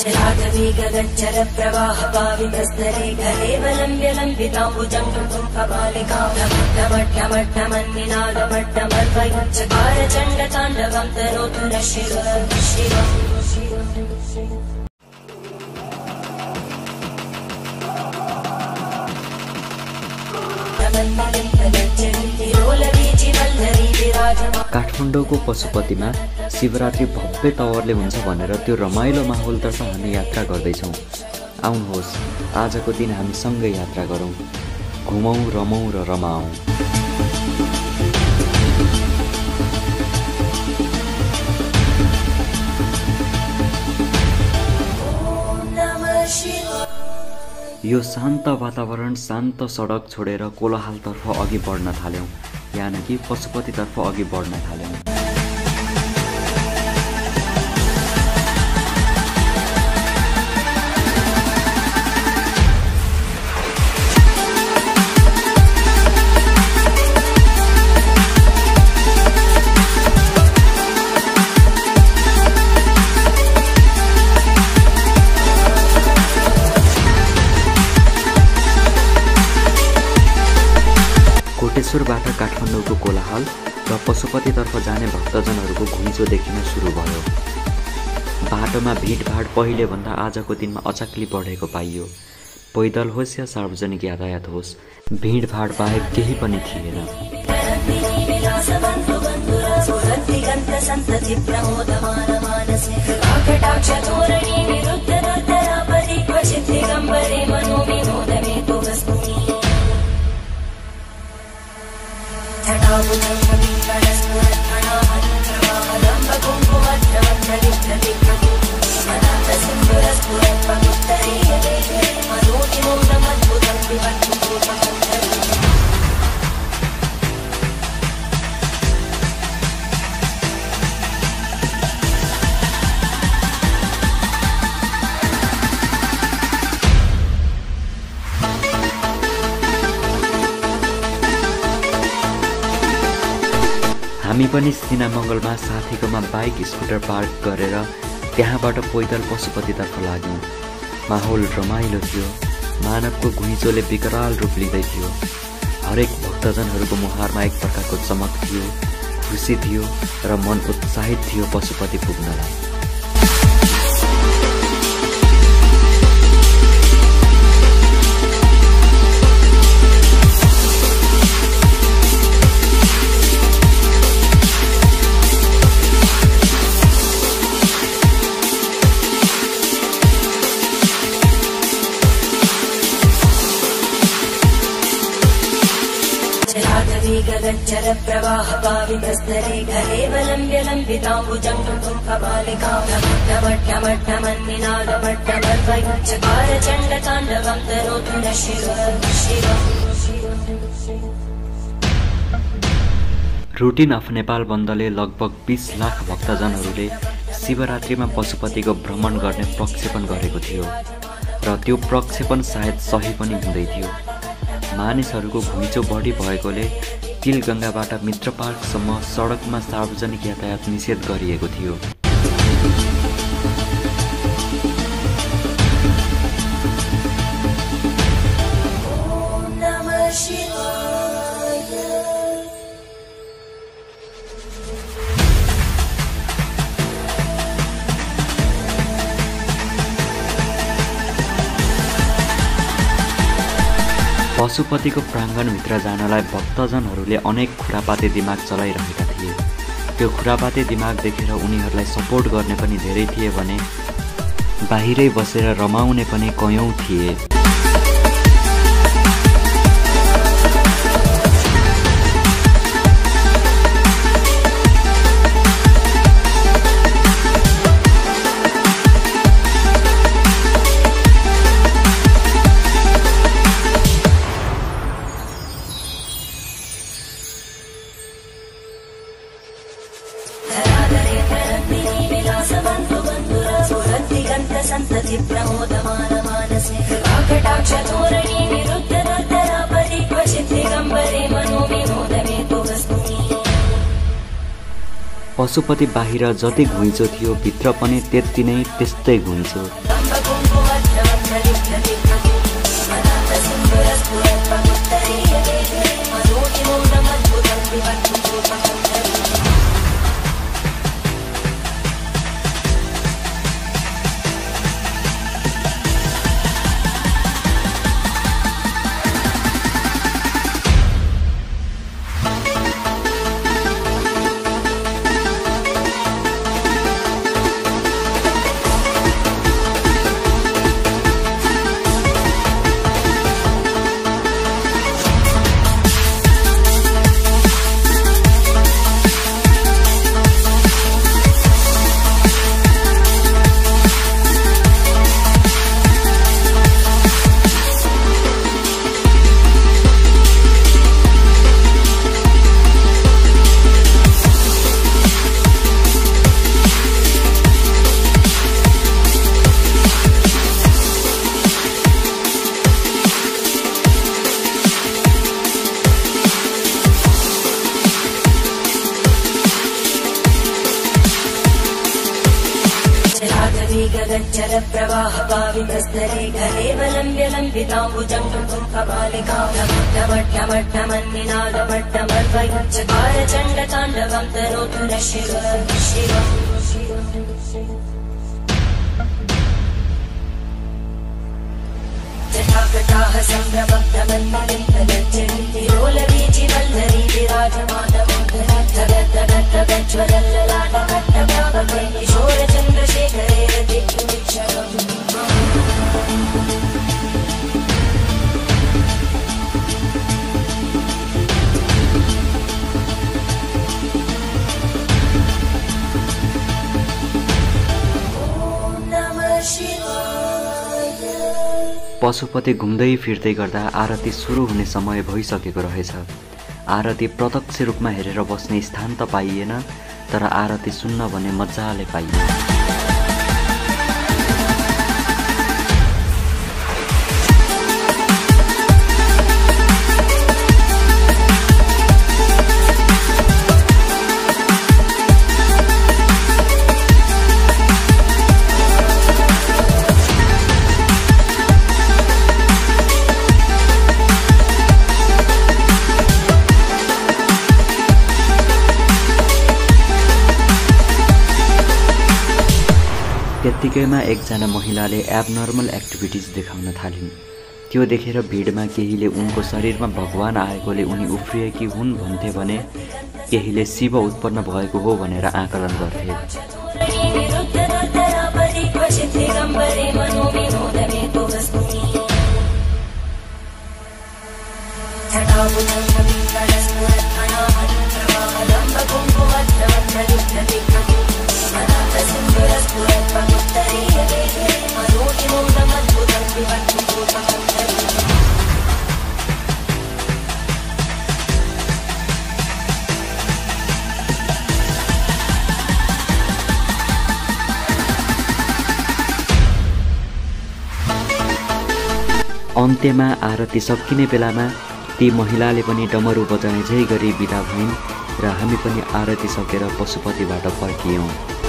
चलागवी गगनचर प्रवाह पावितस्तरे गलेवलम्ब्य लम्बिताम्बुजङ्गं तुङ्गबालिकामट्टमट्टमट्टमन्निनादमट्टमर्वयुच्चकार चण्डताण्डवं तनोतु नः शिवः काठमाडौँको पशुपतिमा शिवरात्रि भव्य तवरले हुन्छ भनेर त्यो रमाइलो माहौलतर्फ हामी यात्रा गर्दैछौँ। आउनुहोस् आजको दिन हामी सँगै यात्रा गरौँ, घुमौँ, रमौँ र रमाऊँ। यो शान्त वातावरण, शान्त सडक छोडेर कोलाहलतर्फ अघि बढ्न थाल्यौँ, यानि कि पशुपतितर्फ अघि बढ्न थाल्यौँ। कोटेश्वरबाट काठमाडौँको कोलाहल र पशुपतितर्फ जाने भक्तजनहरूको घुइँचो देखिन सुरु भयो। बाटोमा भिडभाड पहिलेभन्दा आजको दिनमा अचाक्ली बढेको पाइयो। पैदल होस् या सार्वजनिक यातायात होस्, भिडभाड बाहेक केही पनि थिएन। हामी पनि सिनामङ्गलमा साथीकोमा बाइक स्कुटर पार्क गरेर त्यहाँबाट पैदल पशुपतितर्फ लाग्यौँ। माहौल रमाइलो थियो, मानवको घुइँचोले विकराल रूप लिँदै थियो। हरेक भक्तजनहरूको मुहारमा एक प्रकारको चमक थियो, खुसी थियो र मन उत्साहित थियो पशुपति पुग्नलाई। गगनचर प्रवाह पावितस्तरे गलेवलम्ब्य लम्बिताम्बुजङ्गं तुङ्गबालिकामट्टमट्टमन्निनादमट्टमर्वयुच्चकार चण्डताण्डवं तनोतु नः शिवः। रुटिन अफ नेपाल बन्दले लगभग 20 लाख भक्तजनहरूले शिवरात्रिमा पशुपतिको भ्रमण गर्ने प्रक्षेपण गरेको थियो र त्यो प्रक्षेपण सायद सही पनि हुँदै थियो। मानिसहरूको घुइँचो बढी भएकोले तिलगङ्गाबाट मित्र पार्कसम्म सडकमा सार्वजनिक यातायात निषेध गरिएको थियो। पशुपतिको प्राङ्गणभित्र जानलाई भक्तजनहरूले अनेक खुरापाते दिमाग चलाइरहेका थिए। त्यो खुरापाते दिमाग देखेर उनीहरूलाई सपोर्ट गर्ने पनि धेरै थिए भने बाहिरै बसेर रमाउने पनि कयौं थिए। संतति प्रमोदमानमानसे कृपाकटाक्षधोरणी निरुद्धदत्तरापरि क्वचित् दिगम्बरे मनोविनोदमेतु वस्तुनि। पशुपति बाहिर जति घुइँचो थियो भित्र पनि त्यति नै त्यस्तै घुइँचो। वेगगज्जल प्रवाह पावितस्तरे गले वलम्ब्य लम्बिताम्बुजङ्गं कपालिका ढमढमढमन्निनादमड्डमर्वयुच्चकार चण्डताण्डवं तनोतु न शिव जटाकटाः सम्भ्रमब्धमन्मलिम्पलज्जलितिरोलवीचि वल्लरी विराजमानमोदरद्धगद्धगद्धगज्ज्वलल्ललाटकट्टप्रापकै किशोरचन्द्रशेखरे रतिक्षरम् पशुपति घुम्दै फिर्दै गर्दा आरती सुरु हुने समय भइसकेको रहेछ। आरती प्रत्यक्ष रूपमा हेरेर बस्ने स्थान त पाइएन, तर आरती सुन्न भने मजाले पाइयो। त्यत्तिकैमा एकजना महिलाले एबनर्मल एक्टिभिटिज देखाउन थालिन्। त्यो देखेर भिडमा केहीले उनको शरीरमा भगवान आएकोले उनी उफ्रिएकी हुन् भन्थे भने केहीले शिव उत्पन्न भएको हो भनेर आकलन गर्थे। अन्त्यमा आरती सकिने बेलामा ती महिलाले पनि डमरू बजाए झै गरी बिदा भइन् र हामी पनि आरती सकेर पशुपतिबाट फर्कियौँ।